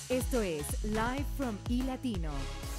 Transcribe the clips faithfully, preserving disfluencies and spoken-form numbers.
Esto es Live from iLatino.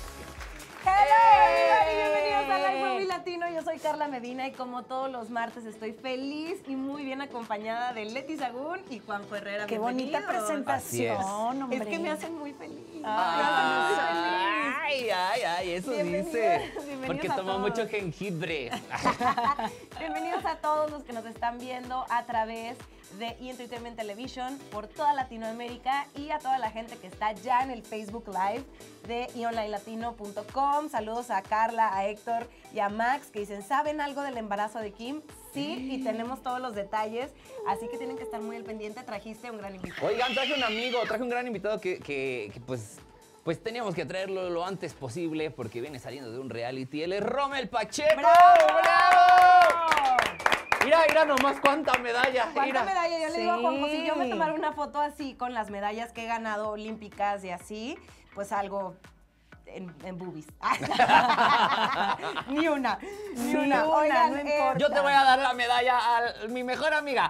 ¡Hola! ¡Hey! Bienvenidos a Live from iLatino. Yo soy Carla Medina y como todos los martes estoy feliz y muy bien acompañada de Leti Sagún y Juanjo Herrera. ¡Qué bonita presentación, es. hombre! Es que me hacen muy feliz. Ay, me hacen muy feliz. ay, ay, ay, eso Bienvenidos, dice. bienvenidos Porque a tomó todos. mucho jengibre. Bienvenidos a todos los que nos están viendo a través de E! Entertainment Television por toda Latinoamérica y a toda la gente que está ya en el Facebook Live de e online latino punto com. Saludos a Carla, a Héctor y a Max que dicen, ¿saben algo del embarazo de Kim? Sí, y tenemos todos los detalles, así que tienen que estar muy al pendiente. Trajiste un gran invitado. Oigan, traje un amigo, traje un gran invitado que, que, que pues, pues teníamos que traerlo lo antes posible porque viene saliendo de un reality. Él es Rommel Pacheco. ¡Bravo! ¡Bravo! Mira, mira nomás cuánta medalla. ¿Cuánta mira. medalla? Yo le digo a Sí. Juanjo, si yo me tomara una foto así con las medallas que he ganado olímpicas y así, pues algo en, en boobies. ni una, ni Ni una. una, Oigan, no eh, importa. Yo te voy a dar la medalla a mi mejor amiga.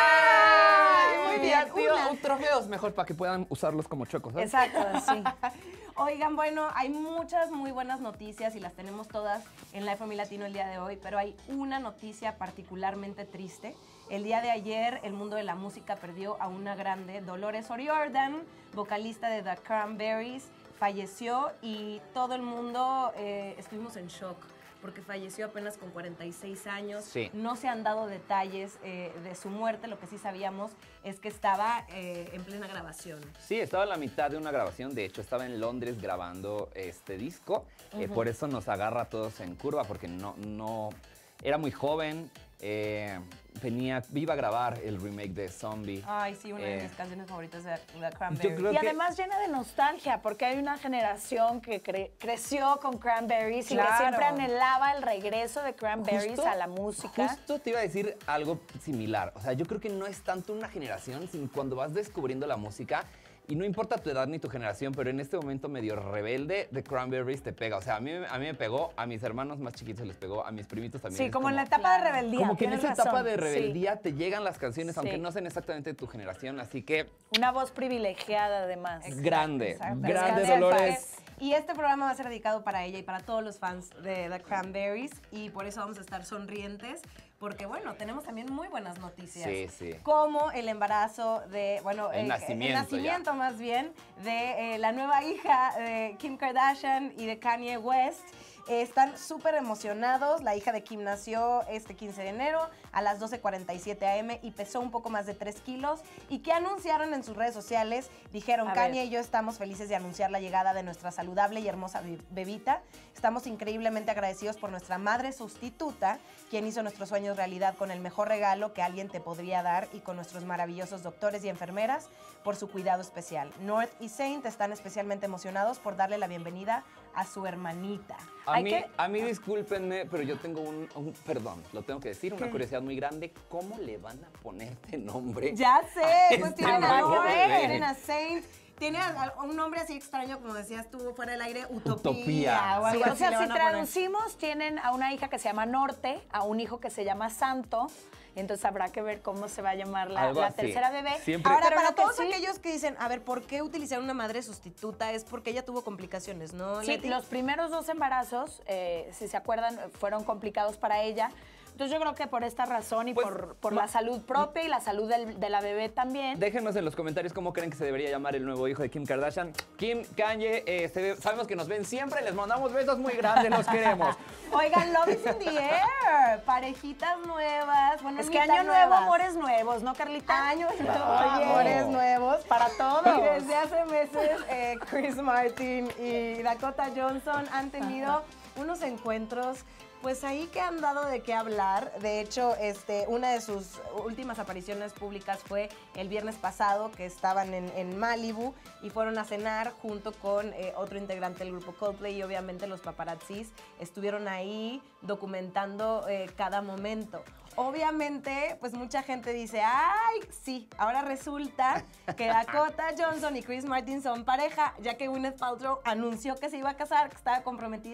¡Ay! Muy bien, Ya, tío, una. un trofeos mejor para que puedan usarlos como chuecos. ¿sabes? Exacto, sí. Oigan, bueno, hay muchas muy buenas noticias y las tenemos todas en Live from iLatino el día de hoy, pero hay una noticia particularmente triste. El día de ayer, el mundo de la música perdió a una grande, Dolores O'Riordan, vocalista de The Cranberries, falleció y todo el mundo eh, estuvimos en shock porque falleció apenas con cuarenta y seis años. Sí. No se han dado detalles eh, de su muerte, lo que sí sabíamos es que estaba eh, en plena grabación. Sí, estaba en la mitad de una grabación, de hecho estaba en Londres grabando este disco, eh, por eso nos agarra a todos en curva, porque no, no, era muy joven, eh, venía, iba a grabar el remake de Zombie. Ay, sí, una Eh, de mis canciones favoritas de The Cranberries. creo Y que- además llena de nostalgia, porque hay una generación que cre- creció con Cranberries y Claro. que siempre anhelaba el regreso de Cranberries Justo- a la música. Justo te iba a decir algo similar. O sea, yo creo que no es tanto una generación, sino cuando vas descubriendo la música. Y no importa tu edad ni tu generación, pero en este momento medio rebelde, The Cranberries te pega. O sea, a mí, a mí me pegó, a mis hermanos más chiquitos les pegó, a mis primitos también. Sí, es como en la etapa de rebeldía. Como que en tienes esa etapa razón, de sí. rebeldía te llegan las canciones, Sí. aunque no sean exactamente de tu generación. Así que, Una voz privilegiada, además. grande, exacto. grande Descansa en Dolores. paz. Y este programa va a ser dedicado para ella y para todos los fans de The Cranberries y por eso vamos a estar sonrientes porque, bueno, tenemos también muy buenas noticias. Sí, sí. Como el embarazo de, bueno, El nacimiento el nacimiento más bien de eh, la nueva hija de Kim Kardashian y de Kanye West. Eh, están súper emocionados. La hija de Kim nació este quince de enero a las doce cuarenta y siete a eme y pesó un poco más de tres kilos. ¿Y qué anunciaron en sus redes sociales? Dijeron, A Kanye ver. y yo estamos felices de anunciar la llegada de nuestra saludable y hermosa be- bebita. Estamos increíblemente agradecidos por nuestra madre sustituta, quien hizo nuestros sueños realidad con el mejor regalo que alguien te podría dar y con nuestros maravillosos doctores y enfermeras por su cuidado especial. North y Saint están especialmente emocionados por darle la bienvenida a su hermanita. A Hay mí, que- a mí discúlpenme, pero yo tengo un, un- perdón, lo tengo que decir, una curiosidad muy grande. ¿Cómo le van a poner de nombre? Ya sé, a pues este tienen a nuevo North, bebé? tienen a Saint, tiene a- a un nombre así extraño, como decías tú fuera del aire, Utopía. Utopía. o algo Sí, o así sea, le si van a poner. traducimos, tienen a una hija que se llama Norte, a un hijo que se llama Santo, entonces habrá que ver cómo se va a llamar la, Algo la así. tercera bebé. Siempre- Ahora, Pero para lo que todos sí- aquellos que dicen, a ver, ¿por qué utilizar una madre sustituta? Es porque ella tuvo complicaciones, ¿no, Sí, Leti? los primeros dos embarazos, eh, si se acuerdan, fueron complicados para ella. Entonces yo creo que por esta razón y Pues, por, por ma- la salud propia y la salud del- de la bebé también. Déjenos en los comentarios cómo creen que se debería llamar el nuevo hijo de Kim Kardashian. Kim, Kanye, eh, se ve- sabemos que nos ven siempre, les mandamos besos muy grandes, los queremos. Oigan, Love is in the air. Parejitas nuevas. Bueno, Es ni que tan año nuevo, nuevas. amores nuevos, ¿no, Carlita? Año nuevo, Claro. amores nuevos. Para todos. Y desde hace meses, eh, Chris Martin y Dakota Johnson han tenido unos encuentros, pues ahí que han dado de qué hablar. De hecho, este, una de sus últimas apariciones públicas fue el viernes pasado, que estaban en, en Malibu y fueron a cenar junto con eh, otro integrante del grupo Coldplay y obviamente los paparazzis estuvieron ahí documentando eh, cada momento. Obviamente, pues mucha gente dice, ay, sí, ahora resulta que Dakota Johnson y Chris Martin son pareja, ya que Gwyneth Paltrow anunció que se iba a casar, que estaba comprometida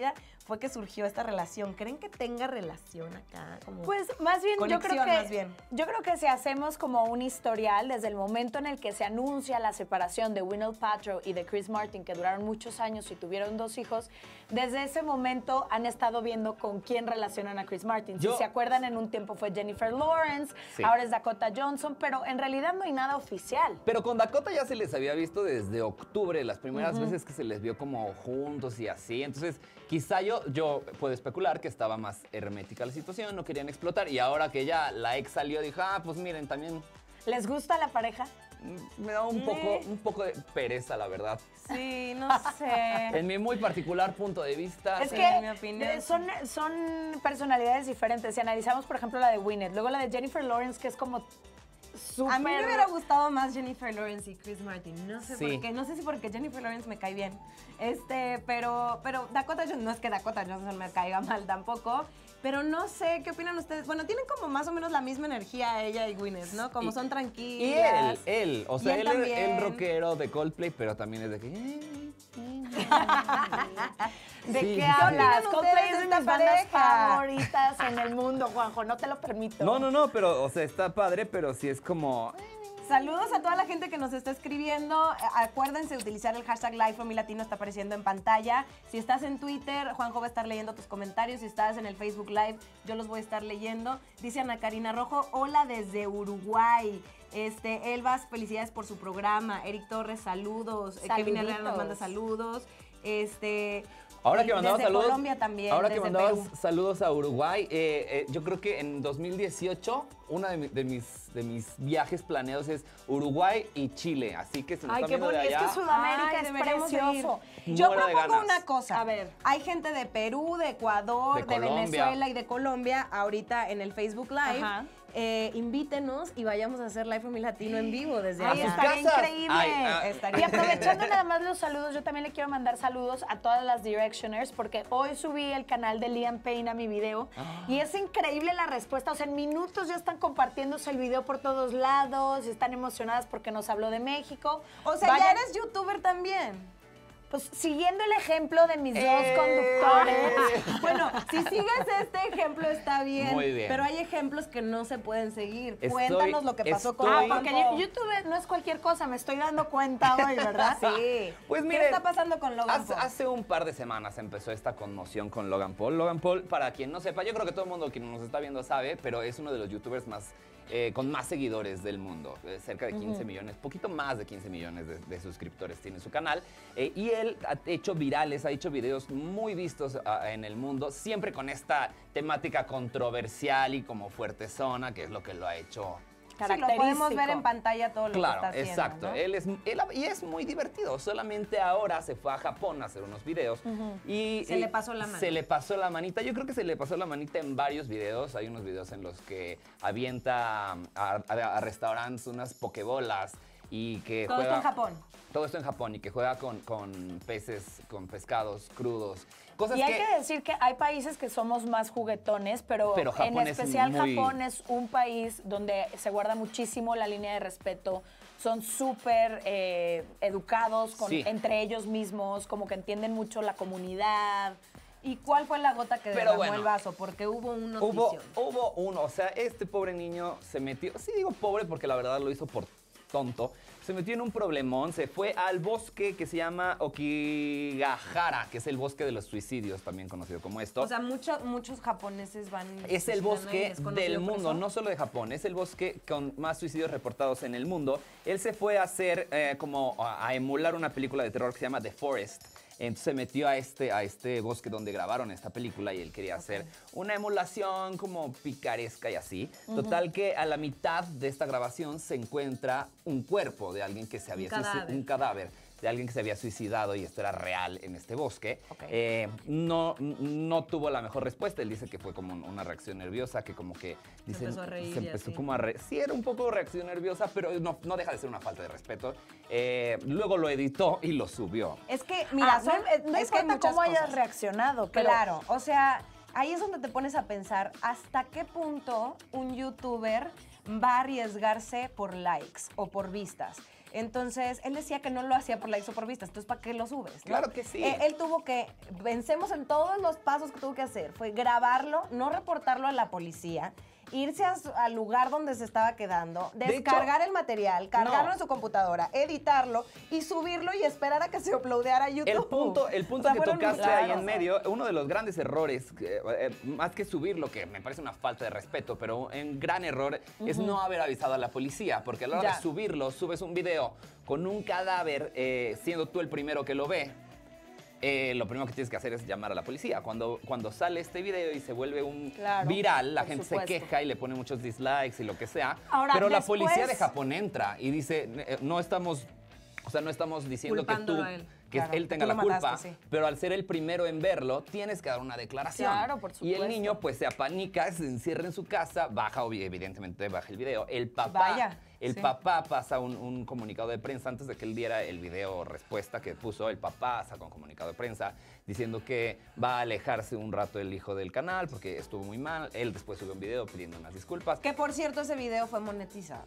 fue que surgió esta relación? ¿Creen que tenga relación acá? Como Pues más bien, yo creo conexión, que más bien. yo creo que si hacemos como un historial desde el momento en el que se anuncia la separación de Gwyneth Paltrow y de Chris Martin, que duraron muchos años y tuvieron dos hijos, desde ese momento han estado viendo con quién relacionan a Chris Martin. Yo- Si se acuerdan, en un tiempo fue Jennifer Lawrence, Sí. ahora es Dakota Johnson, pero en realidad no hay nada oficial. Pero con Dakota ya se les había visto desde octubre, las primeras veces que se les vio como juntos y así. Entonces, quizá yo, yo puedo especular que estaba más hermética la situación, no querían explotar. Y ahora que ya la ex salió, dijo, ah, pues miren, también ¿Les gusta la pareja? mm, me da un poco, un poco de pereza, la verdad. Sí, no sé. En mi muy particular punto de vista. Es Sí, que en mi opinión, de- son, son personalidades diferentes. Si analizamos, por ejemplo, la de Gwyneth, luego la de Jennifer Lawrence, que es como súper... A mí me hubiera gustado más Jennifer Lawrence y Chris Martin. No sé Sí. por qué. No sé si porque Jennifer Lawrence me cae bien. Este, pero, pero Dakota Johnson, no es que Dakota Johnson me caiga mal tampoco. Pero no sé, ¿qué opinan ustedes? Bueno, tienen como más o menos la misma energía ella y Gwyneth, ¿no? Como Y- son Y tranquilas. él, él, o Y sea, él él, es- también. él rockero de Coldplay, pero también es de que... ¿De Sí. qué ¿Qué hablas? opinan Coldplay ustedes es de de esta mis bandas pareja? favoritas en el mundo, Juanjo. No te lo permito. No, no, no, pero, o sea, está padre, pero sí es como... Saludos a toda la gente que nos está escribiendo. Eh, Acuérdense de utilizar el hashtag Live from Latino, está apareciendo en pantalla. Si estás en Twitter, Juanjo va a estar leyendo tus comentarios. Si estás en el Facebook Live, yo los voy a estar leyendo. Dice Ana Karina Rojo, hola desde Uruguay. Este, Elvas, felicidades por su programa. Eric Torres, saludos. Eh, Kevin Herrera nos manda saludos. Este... Ahora y que mandabas desde saludos. Colombia también, Ahora que desde mandabas Perú. saludos a Uruguay, eh, eh, yo creo que en dos mil dieciocho uno de, mi- de mis, de mis viajes planeados es Uruguay y Chile. Así que se nos Ay, están qué viendo de bonito. Es allá. que Sudamérica Ay, es deberíamos de ir. precioso. Yo Muero de propongo ganas. una cosa. A ver. Hay gente de Perú, de Ecuador, De de, Colombia. Venezuela y de Colombia ahorita en el Facebook Live. Ajá. Eh, invítenos y vayamos a hacer Live from Latino en vivo desde Ay, allá. sus estaría casas. increíble. Ay, ah, Estaría Y aprovechando nada más los saludos, yo también le quiero mandar saludos a todas las Directioners, porque hoy subí el canal de Liam Payne a mi video y es increíble la respuesta. O sea, en minutos ya están compartiéndose el video por todos lados y están emocionadas porque nos habló de México. O sea, ya Vayan- eres youtuber también. Pues siguiendo el ejemplo de mis Eh. dos conductores. Bueno, si sigues este ejemplo está bien. Muy bien. Pero hay ejemplos que no se pueden seguir. Estoy- Cuéntanos lo que pasó con Ah, estoy- porque Juanjo. yo- YouTube no es cualquier cosa, me estoy dando cuenta hoy, ¿verdad? Sí. Pues ¿Qué miren, está pasando con Logan hace, Paul? hace un par de semanas empezó esta conmoción con Logan Paul. Logan Paul, para quien no sepa, yo creo que todo el mundo que nos está viendo sabe, pero es uno de los youtubers más eh, con más seguidores del mundo. Eh, cerca de quince millones, poquito más de quince millones de, de suscriptores tiene su canal. Eh, y él ha hecho virales, ha hecho videos muy vistos ah, en el mundo, siempre con esta temática controversial y como fuertezona, que es lo que lo ha hecho. Sí, lo podemos ver Característico. en pantalla todo lo Claro, que está haciendo. exacto. ¿no? Él es, él- y es muy divertido. Solamente ahora se fue a Japón a hacer unos videos. y Se y le pasó la mano. Se le pasó la manita. Yo creo que se le pasó la manita en varios videos. Hay unos videos en los que avienta a, a- a restaurantes unas pokebolas y que Todo juega... esto en Japón. Todo esto en Japón y que juega con, con peces, con pescados crudos. Cosas Y hay que... que decir que hay países que somos más juguetones, pero, Pero Japón en es especial muy- Japón es un país donde se guarda muchísimo la línea de respeto. Son súper eh, educados con- Sí. entre ellos mismos, como que entienden mucho la comunidad. ¿Y cuál fue la gota que Pero derramó bueno. el vaso? Porque hubo un Hubo, notición. hubo uno, o sea, este pobre niño se metió, sí digo pobre porque la verdad lo hizo por tonto, se metió en un problemón, se fue al bosque que se llama Okigahara, que es el bosque de los suicidios, también conocido como esto. O sea, mucho- muchos japoneses van... Es el suicidando y bosque es conocido del por mundo, eso. no solo de Japón, es el bosque con más suicidios reportados en el mundo. Él se fue a hacer eh, como a, a emular una película de terror que se llama The Forest. Entonces se metió a este, a este bosque donde grabaron esta película y él quería hacer una emulación como picaresca y así. Total que a la mitad de esta grabación se encuentra un cuerpo de alguien que se había suici- cadáver. un cadáver de alguien que se había suicidado y esto era real en este bosque. Ok. Eh, no, no tuvo la mejor respuesta. Él dice que fue como una reacción nerviosa, que como que... Dicen, empezó a reír se y empezó así. como a reír. Sí, era un poco reacción nerviosa, pero no, no deja de ser una falta de respeto. Eh, luego lo editó y lo subió. Es que, mira, Ah, no, son- eh, no es que hay importa muchas cómo hayas cosas. reaccionado, pero Claro, o sea, ahí es donde te pones a pensar hasta qué punto un youtuber va a arriesgarse por likes o por vistas. Entonces, él decía que no lo hacía por likes o por vistas. Entonces, ¿para qué lo subes? ¿no? Claro que sí. Eh, él tuvo que, vencemos en todos los pasos que tuvo que hacer. Fue grabarlo, no reportarlo a la policía, irse a su- al lugar donde se estaba quedando, De descargar hecho, el material, cargarlo no. en su computadora, editarlo y subirlo y esperar a que se uploadeara a YouTube. El punto, el punto O sea, que fueron tocaste claro, ahí en o sea. medio, uno de los grandes errores, que, eh, más que subirlo, que me parece una falta de respeto, pero un gran error es no haber avisado a la policía, porque a la hora Ya. de subirlo, subes un video con un cadáver, eh, siendo tú el primero que lo ve. Eh, lo primero que tienes que hacer es llamar a la policía. Cuando, cuando sale este video y se vuelve un Claro, viral, la por gente supuesto. se queja y le pone muchos dislikes y lo que sea. Ahora, pero la después- policía de Japón entra y dice, eh, no estamos, o sea, no estamos diciendo que tú, Culpándolo a él. que Claro, él tenga tú lo la culpa, mataste, sí. pero al ser el primero en verlo, tienes que dar una declaración. Claro, por Y el supuesto. niño pues se apanica, se encierra en su casa, baja, obvi- evidentemente baja el video. El papá, Vaya, el sí. papá pasa un, un comunicado de prensa antes de que él diera el video respuesta que puso. El papá saca un comunicado de prensa diciendo que va a alejarse un rato el hijo del canal porque estuvo muy mal. Él después sube un video pidiendo unas disculpas. Que por cierto, ese video fue monetizado.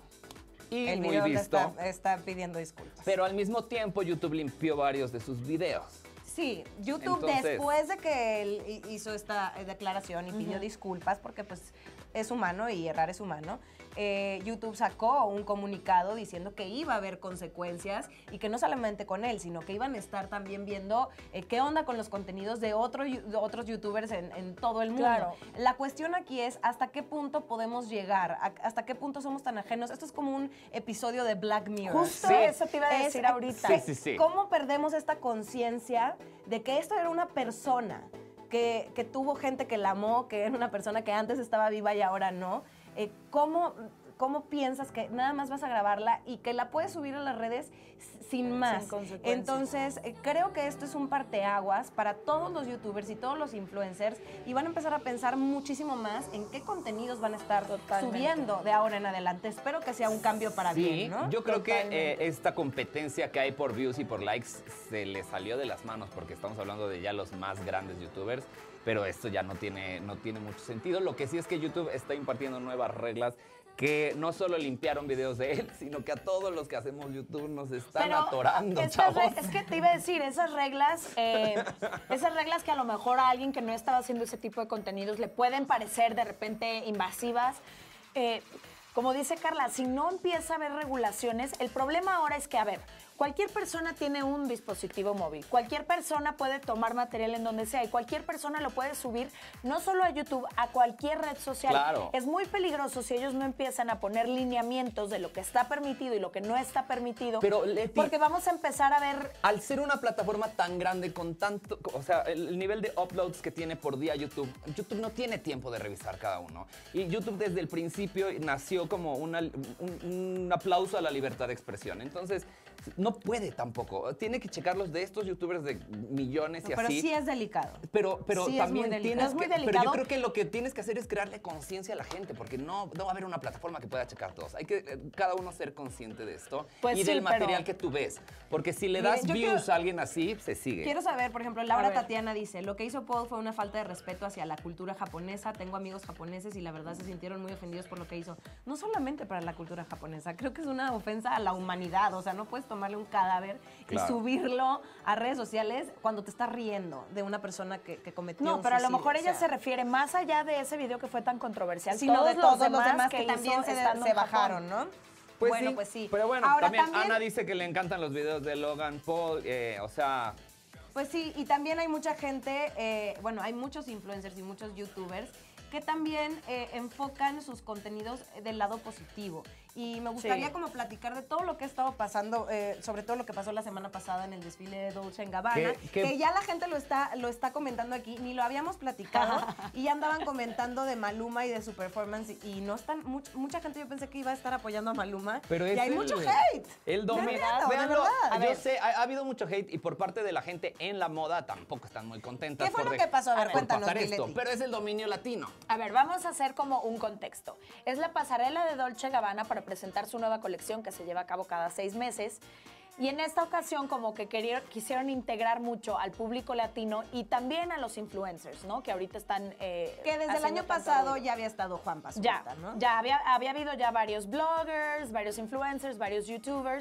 Y el muy video donde visto. está, está pidiendo disculpas. Pero al mismo tiempo YouTube limpió varios de sus videos. Sí, YouTube Entonces- después de que él hi- hizo esta eh, declaración y pidió disculpas, porque pues es humano y errar es humano, eh, YouTube sacó un comunicado diciendo que iba a haber consecuencias y que no solamente con él, sino que iban a estar también viendo eh, qué onda con los contenidos de, otro yu- de otros youtubers en, en todo el mundo. Claro. La cuestión aquí es hasta qué punto podemos llegar, a- hasta qué punto somos tan ajenos. Esto es como un episodio de Black Mirror. Justo Sí. eso te iba a Es- decir ahorita. Sí, sí, sí. ¿Cómo perdemos esta conciencia de que esto era una persona, que, que tuvo gente que la amó, que era una persona que antes estaba viva y ahora no? Eh, ¿cómo, ¿Cómo piensas que nada más vas a grabarla y que la puedes subir a las redes s- sin más? consecuencias. Entonces, eh, creo que esto es un parteaguas para todos los youtubers y todos los influencers y van a empezar a pensar muchísimo más en qué contenidos van a estar Totalmente. subiendo de ahora en adelante. Espero que sea un cambio para Sí, bien, ¿no? yo creo que Totalmente. eh, esta competencia que hay por views y por likes se le salió de las manos porque estamos hablando de ya los más grandes youtubers, pero esto ya no tiene, no tiene mucho sentido. Lo que sí es que YouTube está impartiendo nuevas reglas que no solo limpiaron videos de él, sino que a todos los que hacemos YouTube nos están Pero atorando, estas chavos. re- es que te iba a decir, esas reglas, eh, esas reglas que a lo mejor a alguien que no estaba haciendo ese tipo de contenidos le pueden parecer de repente invasivas. eh, como dice Carla, si no empieza a haber regulaciones, el problema ahora es que, a ver, cualquier persona tiene un dispositivo móvil, cualquier persona puede tomar material en donde sea y cualquier persona lo puede subir no solo a YouTube, a cualquier red social. Claro. Es muy peligroso si ellos no empiezan a poner lineamientos de lo que está permitido y lo que no está permitido. Pero, Leti, porque vamos a empezar a ver. al ser una plataforma tan grande con tanto, o sea, el, el nivel de uploads que tiene por día YouTube, YouTube no tiene tiempo de revisar cada uno. Y YouTube desde el principio nació como una- un, un aplauso a la libertad de expresión. Entonces, no puede tampoco. Tiene que checar los de estos youtubers de millones y Pero así. sí es delicado. Pero, pero Sí, es también muy delicado. tienes Es muy que, pero delicado. yo creo que lo que tienes que hacer es crearle conciencia a la gente, porque no, no va a haber una plataforma que pueda checar todos. Hay que eh, cada uno ser consciente de esto Pues y sí, del material pero- que tú ves. Porque si le Miren, das yo views quiero- a alguien así, se sigue. Quiero saber, por ejemplo, A Laura ver. Tatiana dice, lo que hizo Paul fue una falta de respeto hacia la cultura japonesa. Tengo amigos japoneses y la verdad se sintieron muy ofendidos por lo que hizo. No solamente para la cultura japonesa, creo que es una ofensa a la humanidad. O sea, no puedes tomarle un cadáver Claro. y subirlo a redes sociales cuando te estás riendo de una persona que, que cometió No, un pero a lo suicidio. mejor O ella sea, se refiere más allá de ese video que fue tan controversial, sino de todos los demás que, hizo también se, estando se en Japón. bajaron, ¿no? Pues bueno, sí, pues sí. Pero bueno, Ahora, también, Ana dice que le encantan los videos de Logan Paul, eh, o sea... Pues sí, y también hay mucha gente, eh, bueno, hay muchos influencers y muchos youtubers que también eh, enfocan sus contenidos del lado positivo. Y me gustaría Sí. como platicar de todo lo que ha estado pasando, eh, sobre todo lo que pasó la semana pasada en el desfile de Dolce Gabbana, ¿Qué- qué? que ya la gente lo está, lo está comentando aquí, ni lo habíamos platicado, y ya andaban comentando de Maluma y de su performance, y, y no están, much- mucha gente yo pensé que iba a estar apoyando a Maluma, Pero y es hay el- mucho hate. El dominio. neta, de Véanlo, verdad. A yo ver. sé, ha, ha habido mucho hate y por parte de la gente en la moda tampoco están muy contentas. ¿Qué fue por lo de- que pasó? A ver, por cuéntanos, pasar esto. Mileti. Pero es el dominio latino. A ver, vamos a hacer como un contexto. Es la pasarela de Dolce Gabbana para presentar su nueva colección que se lleva a cabo cada seis meses. Y en esta ocasión como que quería- quisieron integrar mucho al público latino y también a los influencers, ¿no? Que ahorita están... eh, Que desde el haciendo año tanto pasado ruido. ya había estado Juan Pazurita, Ya, ¿no? ya había, había habido ya varios bloggers, varios influencers, varios youtubers.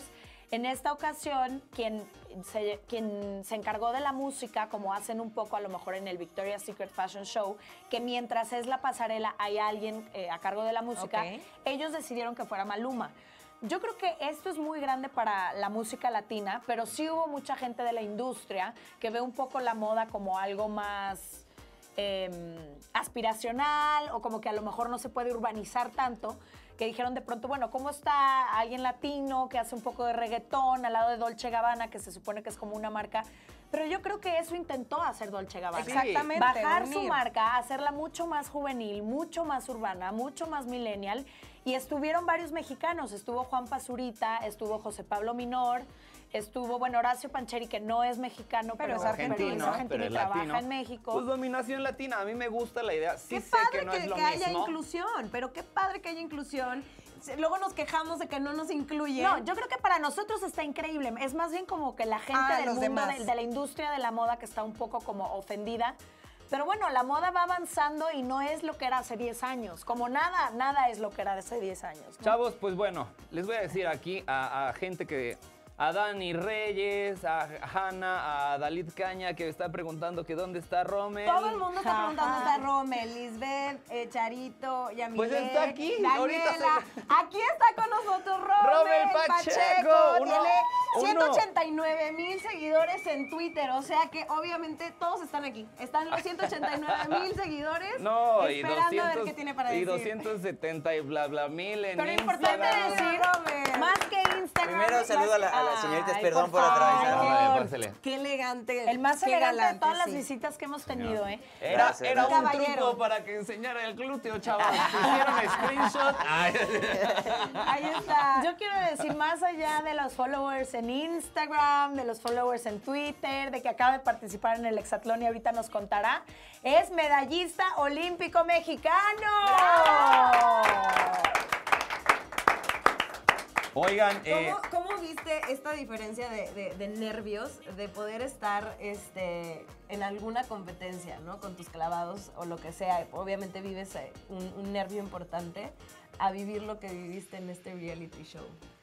En esta ocasión, quien se, quien se encargó de la música, como hacen un poco a lo mejor en el Victoria's Secret Fashion Show, que mientras es la pasarela hay alguien eh, a cargo de la música, Ok. ellos decidieron que fuera Maluma. Yo creo que esto es muy grande para la música latina, pero sí hubo mucha gente de la industria que ve un poco la moda como algo más eh, aspiracional o como que a lo mejor no se puede urbanizar tanto, que dijeron de pronto, bueno, ¿cómo está alguien latino que hace un poco de reggaetón al lado de Dolce Gabbana, que se supone que es como una marca? Pero yo creo que eso intentó hacer Dolce Gabbana. Sí. Exactamente. Bajar su unir. marca, hacerla mucho más juvenil, mucho más urbana, mucho más millennial. Y estuvieron varios mexicanos. Estuvo Juan Pazurita, estuvo José Pablo Minor, estuvo, bueno, Horacio Pancheri, que no es mexicano, pero, Pero es pero argentino, es argentino pero y es trabaja latino. en México. Pues dominación latina, a mí me gusta la idea. Sí Qué sé padre que no que, es lo que haya mismo. inclusión, pero qué padre que haya inclusión. Se- Luego nos quejamos de que no nos incluyen. No, yo creo que para nosotros está increíble. Es más bien como que la gente Ah, del los mundo, demás. de, de la industria de la moda que está un poco como ofendida. Pero bueno, la moda va avanzando y no es lo que era hace diez años. Como nada, nada es lo que era de hace diez años, ¿no? Chavos, pues bueno, les voy a decir aquí a, a gente que... A Dani Reyes, a Hanna, a Dalit Caña, que me está preguntando que dónde está Rommel. Todo el mundo está Ajá. preguntando dónde está Rommel, Lisbeth, eh, Charito, Yamile, Pues está aquí, Daniela. ahorita se- Aquí está con nosotros Rommel, Rommel Pacheco, uno- Tiene uno. ciento ochenta y nueve mil seguidores en Twitter, o sea que obviamente todos están aquí. Están los ciento ochenta y nueve mil seguidores No, y esperando a ver doscientos, qué tiene para y decir. doscientos setenta y bla bla mil en Pero Instagram. importante decir, Rommel. Más que Instagram. Primero saludo a, la- a las señoritas, Ay, perdón por, por favor. atravesar. Órale, pásele. Qué elegante. El más qué elegante de galante, todas las sí. visitas que hemos tenido, ¿eh? Era, Gracias, era un gracias. Caballero. truco para que enseñara el glúteo, chaval. Hicieron screenshot. Ay. Ahí está. Yo quiero decir, más allá de los followers en Instagram, de los followers en Twitter, de que acaba de participar en el hexatlón y ahorita nos contará, es medallista olímpico mexicano. Oigan, eh, ¿Cómo, cómo viste esta diferencia de, de- de nervios de poder estar este, en alguna competencia, ¿no? Con tus clavados o lo que sea? Obviamente vives eh, un, un nervio importante a vivir lo que viviste en este reality show.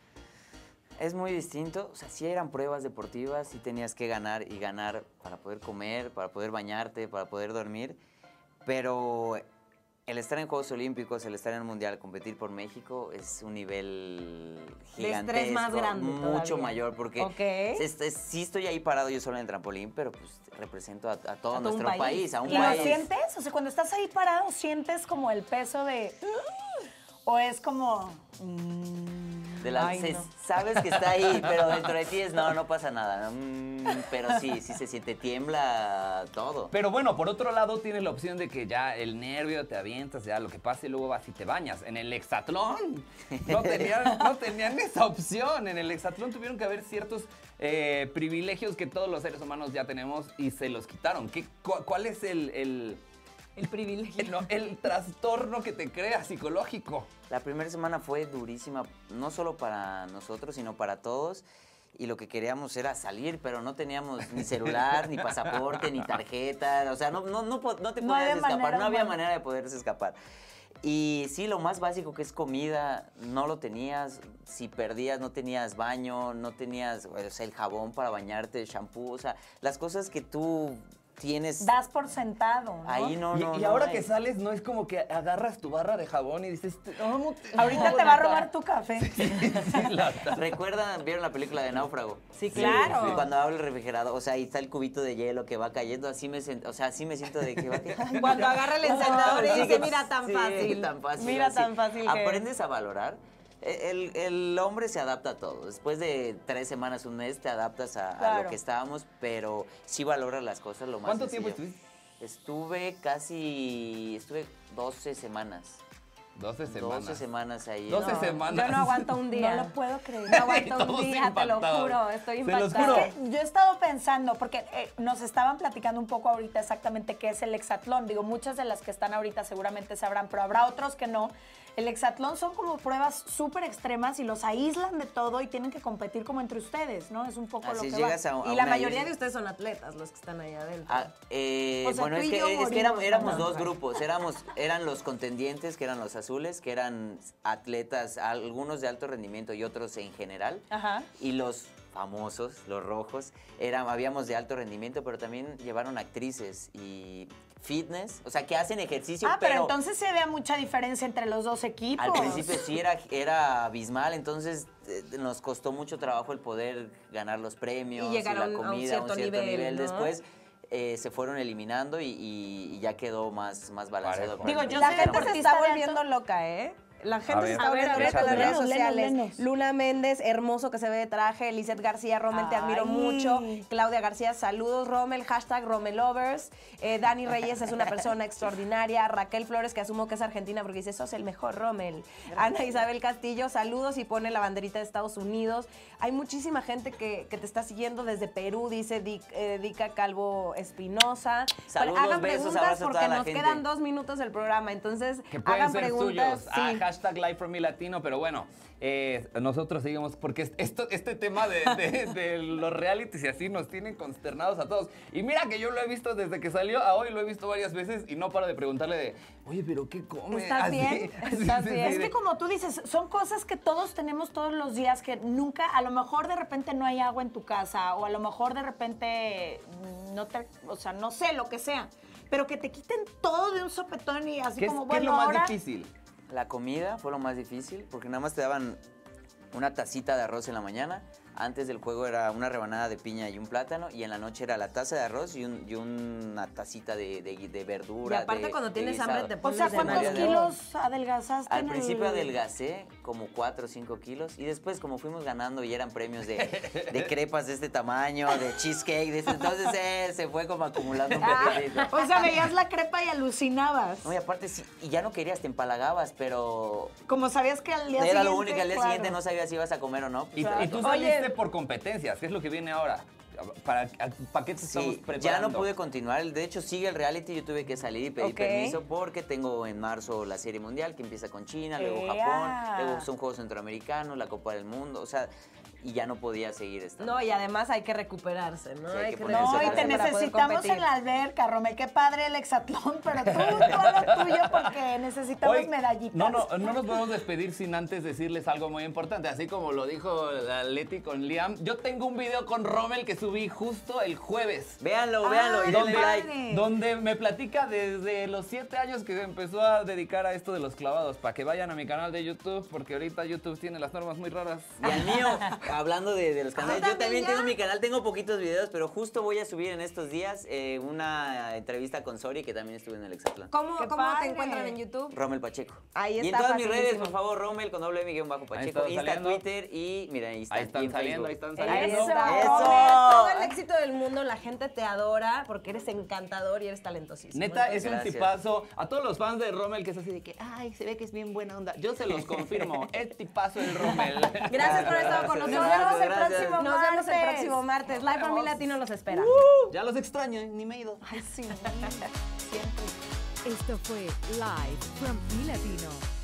Es muy distinto, o sea, sí eran pruebas deportivas, sí tenías que ganar y ganar para poder comer, para poder bañarte, para poder dormir, pero el estar en Juegos Olímpicos, el estar en el Mundial, competir por México es un nivel De gigantesco, estrés más grande mucho todavía. mayor, porque Ok. es- es- sí estoy ahí parado yo solo en el trampolín, pero pues represento a, a todo A todo un nuestro país. país, a un ¿Y lo país. sientes? O sea, cuando estás ahí parado, ¿sientes como el peso de... o es como... De la- Ay, se- no. Sabes que está ahí, pero dentro de ti es, no, no pasa nada. Mm, pero sí, sí se siente, tiembla todo. pero bueno, por otro lado tienes la opción de que ya el nervio te avientas, ya lo que pase y luego vas y te bañas. En el hexatlón no tenían, no tenían esa opción. En el hexatlón tuvieron que haber ciertos eh, privilegios que todos los seres humanos ya tenemos y se los quitaron. ¿Qué, cu- ¿Cuál es el, el, El privilegio. el- no, el trastorno que te crea psicológico? La primera semana fue durísima, no solo para nosotros, sino para todos. Y lo que queríamos era salir, pero no teníamos ni celular, ni pasaporte, ni tarjeta. O sea, no, no, no, po- no te No podías había escapar, manera no había humana. manera de poderse escapar. Y sí, lo más básico que es comida, no lo tenías. Si perdías, no tenías baño, no tenías, o sea, el jabón para bañarte, el shampoo. O sea, las cosas que tú tienes Das por sentado, ¿no? ahí no, y no. y no ahora hay. que sales, no es como que agarras tu barra de jabón y dices, te amo, te Ahorita amo, te va a neta". robar tu café. Sí, la- ¿Recuerdan, vieron la película de Náufrago? Sí, claro. Y cuando abre el refrigerador, o sea, ahí está el cubito de hielo que va cayendo, así me siento, o sea, así me siento de que va cayendo. Cuando agarra el encendedor y Sí, dice, que- mira tan sí, fácil. tan fácil. Mira así. tan fácil que es. Aprendes a valorar. El, el hombre se adapta a todo. Después de tres semanas, un mes, te adaptas a, a Claro. lo que estábamos, pero sí valoras las cosas lo más ¿Cuánto tiempo sencillo. estuviste? Estuve casi, estuve doce semanas. doce semanas. doce semanas ahí. doce No, semanas. Yo no aguanto un día. No lo puedo creer. No aguanto un Todos día, te lo impactados. juro. Estoy Se los impactada. juro. Es que yo he estado pensando, porque eh, nos estaban platicando un poco ahorita exactamente qué es el hexatlón. Digo, muchas de las que están ahorita seguramente sabrán, pero habrá otros que no. El hexatlón son como pruebas súper extremas y los aíslan de todo y tienen que competir como entre ustedes, ¿no? Es un poco Así lo que llegas va. a, a Y la una mayoría isla. de ustedes son atletas, los que están ahí adentro. Ah, eh, O sea, bueno, tú es y que, yo es que morimos, éramos, éramos ¿no? dos grupos. Éramos, eran los contendientes, que eran los azules, que eran atletas, algunos de alto rendimiento y otros en general. Ajá. Y los famosos, los rojos, eran, habíamos de alto rendimiento, pero también llevaron actrices y fitness, o sea, que hacen ejercicio, Ah, pero, pero entonces se ve mucha diferencia entre los dos equipos. al principio sí era, era abismal, entonces eh, nos costó mucho trabajo el poder ganar los premios Y llegar a la un- a un comida, cierto nivel, ¿no? Después eh, se fueron eliminando y, y- y ya quedó más, más balanceado. Parejo. para Digo, el- yo La soy gente se deportista está de volviendo alto- loca, ¿eh? La gente ver, se está a ver, volviendo a ver, loca en las redes lenos, lenos, sociales. lenos. Luna Méndez, hermoso que se ve de traje. Lizeth García, Rommel, te admiro Ay. mucho. Claudia García, saludos. Rommel, hashtag Rommelovers. Eh, Dani Reyes es una persona extraordinaria. Raquel Flores, que asumo que es argentina porque dice, sos el mejor, Rommel. Ana Isabel Castillo, saludos, y pone la banderita de Estados Unidos. Hay muchísima gente que, que te está siguiendo desde Perú, dice Dic- eh, Dica Calvo Espinosa. Saludos, Hagan besos, preguntas abrazos a porque toda la nos gente. quedan dos minutos del programa, entonces Que pueden hagan ser preguntas. suyos. Ah, sí. hashtag Live from Me Latino, pero bueno, eh, nosotros seguimos porque esto, este tema de, de- de los realities y así nos tienen consternados a todos. Y mira que yo lo he visto desde que salió a hoy, lo he visto varias veces y no paro de preguntarle de, oye, pero ¿qué come? ¿Estás Así, bien? así, ¿Estás sí, bien? sí, Es de- que como tú dices, son cosas que todos tenemos todos los días, que nunca, a lo mejor de repente no hay agua en tu casa, o a lo mejor de repente no te, o sea, no sé, lo que sea, pero que te quiten todo de un sopetón y así ¿Qué es, como, qué es bueno, lo más ahora... difícil? La comida fue lo más difícil, porque nada más te daban una tacita de arroz en la mañana. Antes del juego era una rebanada de piña y un plátano, y en la noche era la taza de arroz y, un- y una tacita de, de- de Y verdura. aparte de- cuando de tienes guisado. hambre te O pones sea, de ¿cuántos mal humor. kilos adelgazaste? Al en el- principio adelgacé como cuatro o cinco kilos, y después como fuimos ganando y eran premios de, de crepas de este tamaño, de cheesecake, de este, entonces eh, se fue como acumulando un Ah, poquitito. o sea, veías la crepa y alucinabas. No, y aparte sí, y ya no querías, te empalagabas, pero Como sabías que al día era siguiente... lo único, al día claro. siguiente no sabías si ibas a comer o no. Y, pues, y tú Oye. saliste por competencias, ¿qué es lo que viene ahora? ¿Para, para qué te estamos Sí, preparando? ya no pude continuar. De hecho, sigue el reality. Yo tuve que salir y pedir Ok. permiso porque tengo en marzo la Serie Mundial que empieza con China, luego ¡Ea! Japón, luego son Juegos Centroamericanos, la Copa del Mundo. O sea, y ya no podía seguir estando. No, y además hay que recuperarse, ¿no? Sí, hay que que ponerse No, y Eso te para poder necesitamos competir. en la alberca, Rome. Qué padre el hexatlón, pero tú, todo lo tuyo, porque necesitamos Hoy, medallitas. No, no, no nos podemos despedir sin antes decirles algo muy importante. Así como lo dijo la Leti con Liam, yo tengo un video con Rommel que subí justo el jueves. Véanlo, véanlo y Ay, denle qué like. padre. Donde me platica desde los siete años que se empezó a dedicar a esto de los clavados. Para que vayan a mi canal de YouTube, porque ahorita YouTube tiene las normas muy raras. Y al mío, hablando de, de los canales, yo ¿también también ya? tengo mi canal, tengo poquitos videos, pero justo voy a subir en estos días eh, una entrevista con Sori, que también estuve en el Hexatlón. ¿Cómo, ¡Qué cómo padre! te encuentran en YouTube? Rommel Pacheco. Ahí Y en está, todas mis facilísimo. redes, por favor, Rommel con doble M bajo Ahí Pacheco, están Insta, saliendo. Twitter y mira, Insta. Ahí y están en saliendo, ahí Facebook. están saliendo. Eso. ¡Eso! Todo el éxito del mundo, la gente te adora porque eres encantador y eres talentosísimo. Neta, es un Gracias. tipazo. A todos los fans de Rommel que es así de que, ay, se ve que es bien buena onda. Yo se los confirmo, es tipazo el Rommel. Gracias por haber estado con Gracias, nosotros. gracias, el gracias. próximo Nos vemos el martes. próximo martes. Live for Me Latino los espera. Ya los extraño, ni me he ido. Ay, sí, siempre. Esto fue Live from Mi Latino.